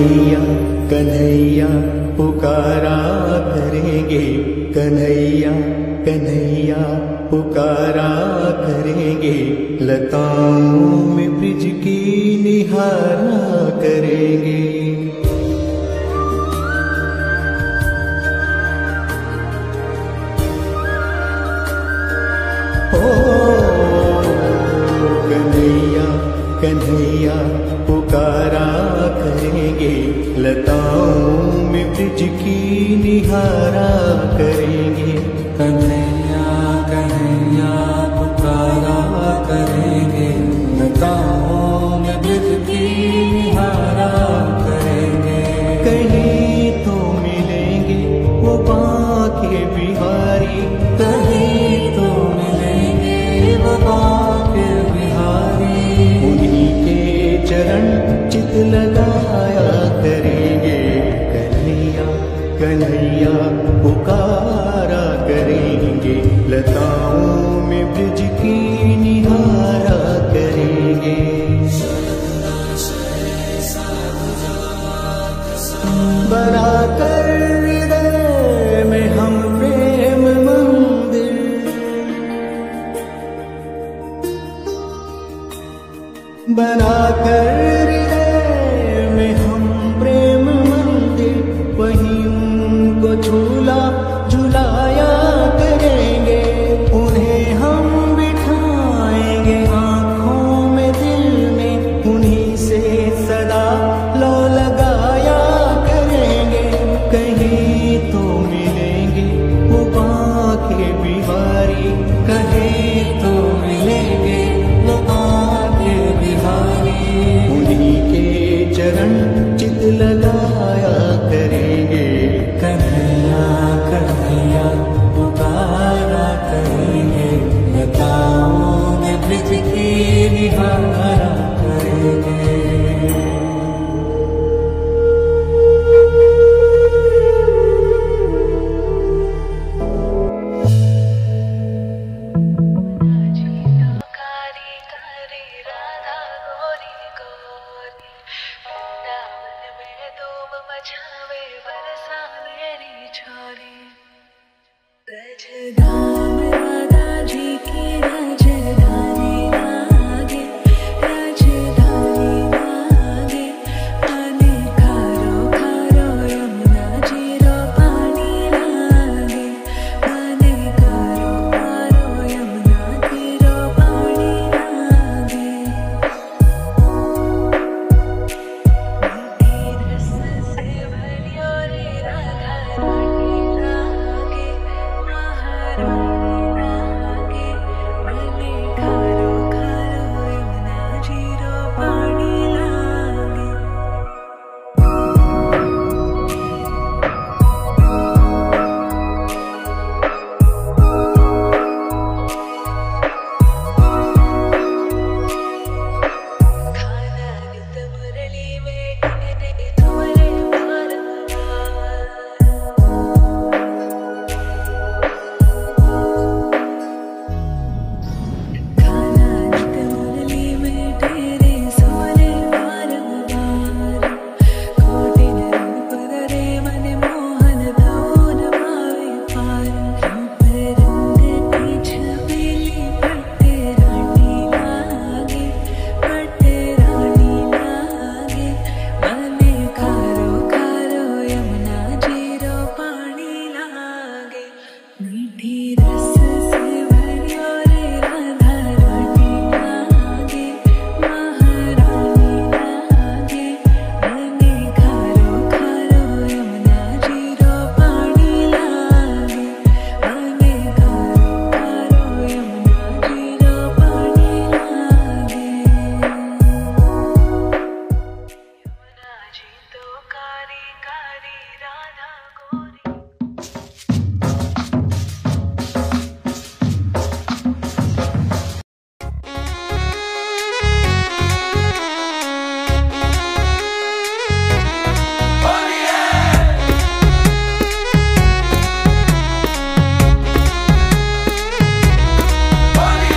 कन्हैया कन्हैया पुकारा करेंगे, कन्हैया कन्हैया पुकारा करेंगे, लताओं में ब्रिज की निहारा करेंगे। कन्हैया कन्हैया पुकारा करेंगे, लताओं में ब्रिज की निहारा करेंगे। कन्हैया कन्हैया पुकारा करेंगे, लताओं में ब्रिज की निहारा करेंगे। कहीं तो मिलेंगे वो बांके बिहारी, कहीं तो मिलेंगे वो बांके बिहारी, उन्हीं के चरण चित लगाया करेंगे। कन्हैया कन्हैया पुकारा करेंगे, लताओं में ब्रिज की निहारा करेंगे। बनाकर हृदय में हम प्रेम मंदिर, बनाकर हृदय में हम प्रेम मंदिर, वहीं उनको झूला झुलाया करेंगे। उन्हें हम बिठाएंगे आँखों में दिल में, उन्हीं से सदा लो लगाया करेंगे। कहीं तो मिलेंगे वो बांके बिहारी, कहीं तो मिलेंगे वो बांके बिहारी, उन्हीं के चरण चित लगाया करेंगे। कन्हैया कन्हैया पुकारा करेंगे, लताओं में ब्रिज की निहारा करेंगे।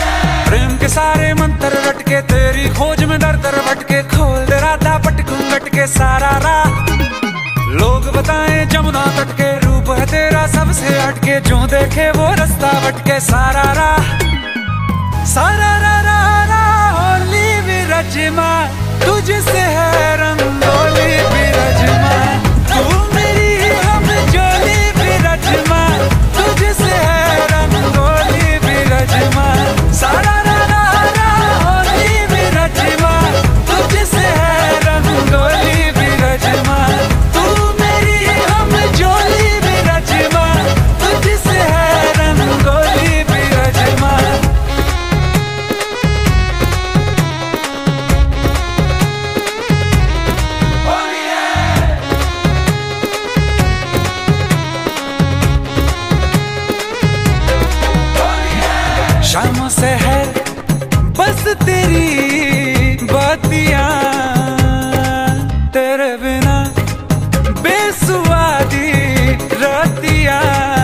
के सारे मंत्र रट के, तेरी खोज में दर दर भटके, खोल दे राधा पटकूं गट के सारा राह। लोग बताएं जमुना तट के रूप है तेरा सबसे हटके, जो देखे वो रास्ता भटके सारा राह। सारा रा रा रा होली विरजमा, तुझसे है रंगोली विरजमा। तू मेरी हम जोली विरजमा, तुझसे है रंगोली विरजमा। सारा रा रा रा होली विरजमा, तुझसे है रंगोली विरजमा। तू मेरी हम जोली विरजमा, तुझसे है रंगोली विरजमा। शामों से है बस तेरी बातियां, तेरे बिना बेसुआदी रातियां।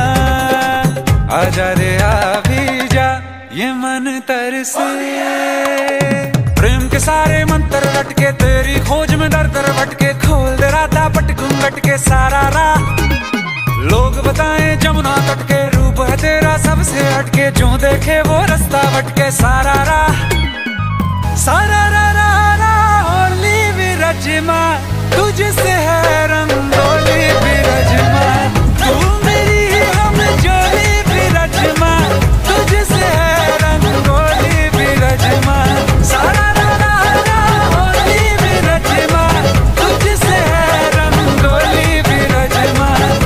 आजा रे आ भी जा, ये मन तरसे। प्रेम के सारे मंत्र लटके, तेरी खोज में दर दर भटके। खोल दे राता पट घूंघट के सारा राह। लोग बताएं जमुना तट के रूप है तेरा सबसे हटके, जो देखे वो रास्ता भटके सारा राह। सारा रा रा रा होली विरजमा, तुझसे है रंगोली विरजमा। तू मेरी हम जोली विरजमा, तुझसे है रंगोली विरजमा। सारा रा रा रा होली विरजमा, तुझसे है रंगोली विरजमा।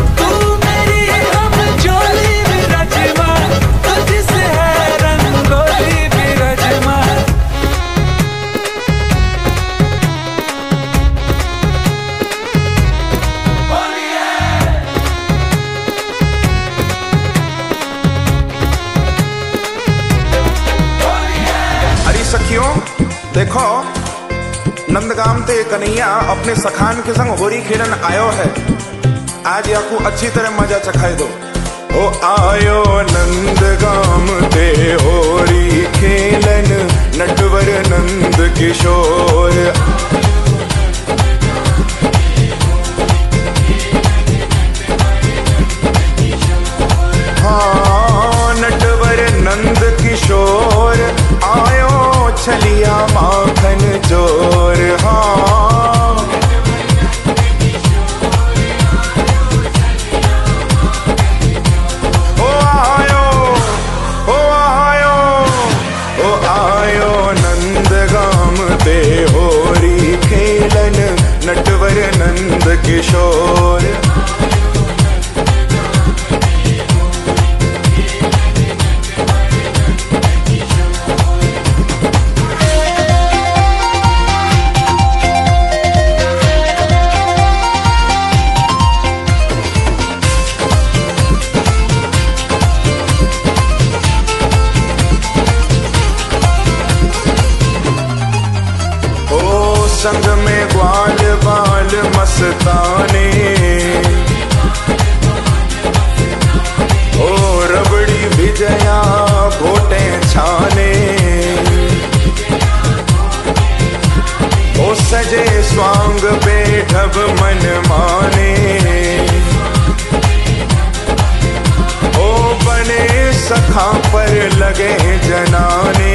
देखो नंदगाम ते कन्हैया अपने सखान के संग होरी खेलन आयो है। आज याकू अच्छी तरह मजा चखाए दो। ओ आयो नंदगाम ते होरी खेलन, नटवर नंद किशोर। हाँ नटवर नंद किशोर, आयो छलिया माखन चोर। हाँ ओ आयो ओ आयो ओ आयो नंदगाम ते होरी खेलन, नटवर नंद किशोर। संग में ग्वाल बाल मस्ताने, ओ रबड़ी विजया घोटे छाने। ओ सजे स्वांग पे ढब मन माने, ओ बने सखा पर लगे जनाने।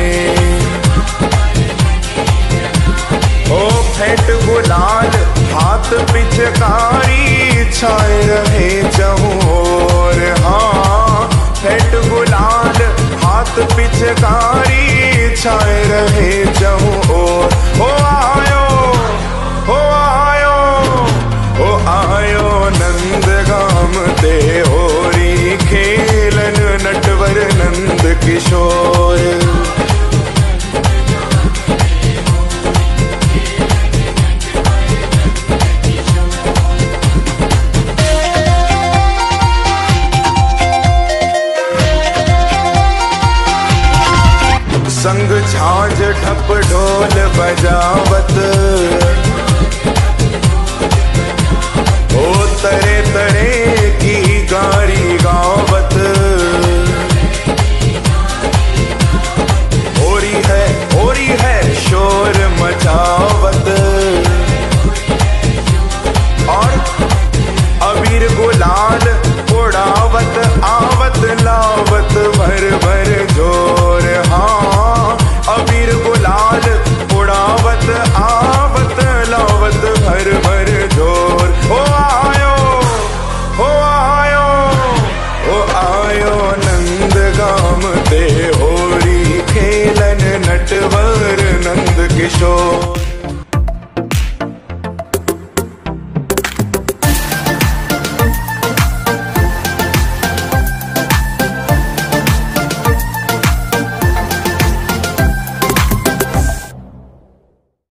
ओ फेंट गुलाल हाथ पिचकारी, छाए रहे चहुओर। हाँ फेंट गुलाल हाथ पिचकारी, छाए रहे चहुओर। ओ आयो ओ आयो ओ आयो नंदगाम ते होरी खेलन, नटवर नंद किशोर। संग झांझ ठप ढोल बजावत, ओ तरे तरे की गारी गावत। होरी है शोर मचावत, लाल